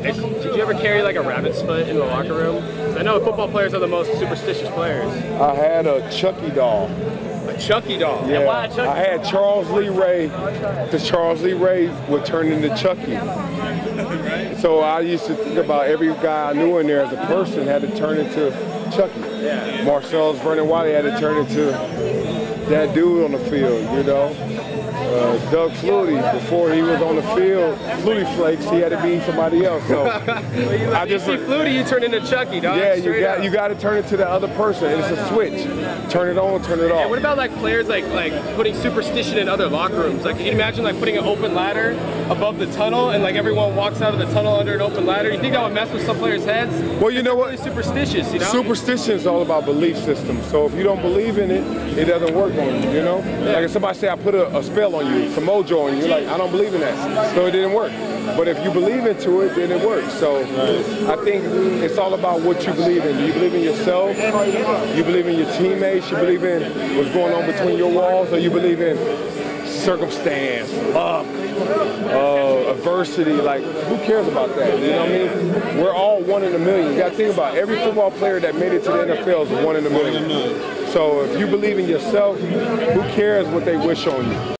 Did you ever carry like a rabbit's foot in the locker room? I know football players are the most superstitious players. I had a Chucky doll. A Chucky doll? Yeah, Why a Chucky? I had Charles Lee Ray, because Charles Lee Ray would turn into Chucky. So I used to think about every guy I knew in there as a person had to turn into Chucky. Yeah. Marcellus Wiley had to turn into that dude on the field, you know. Doug Flutie, before he was on the field, Flutie Flakes, he had to be somebody else. So I just see Flutie, you turn into Chucky, dog. Yeah, you got to turn it to the other person. It's a switch. Turn it on, turn it off. And what about like players like putting superstition in other locker rooms? Like, can you imagine like putting an open ladder above the tunnel and like everyone walks out of the tunnel under an open ladder? You think that would mess with some players' heads? Well, you know what? Really superstitious, you know? Superstition is all about belief systems. So if you don't believe in it, it doesn't work on you, you know? Yeah. Like if somebody say, I put a spell on you, some mojo on you, you're like, I don't believe in that. So it didn't work. But if you believe into it, then it works. So I think it's all about what you believe in. Do you believe in yourself? You believe in your teammates? You believe in what's going on between your walls? Or you believe in circumstance, luck, adversity? Like, who cares about that? You know what I mean? We're all one in a million. You got to think about it. Every football player that made it to the NFL is one in a million. So if you believe in yourself, who cares what they wish on you?